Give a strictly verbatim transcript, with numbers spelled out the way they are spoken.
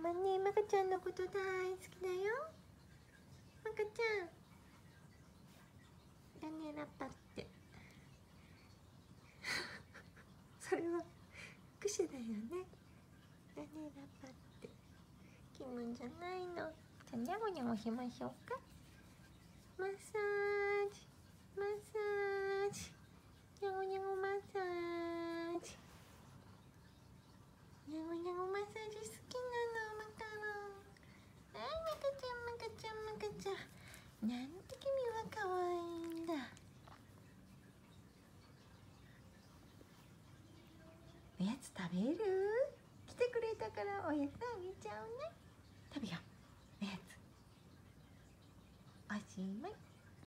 マね、まかちゃんのこと大好きだよ。まかちゃんだね、ラッパってそれはクシだよね。だね、ラッパって気分じゃないの。じゃあニャゴニャゴしましょうか。マッサージマッサージ、ニャゴニャゴマッサージ、ニャゴニャゴマッサージ好きなの、マカロン。はい、マカちゃんマカちゃんマカちゃん、なんて君は可愛いんだ。おやつ食べる？来てくれたからおやつあげちゃうね。食べよう、おやつ。おしまい。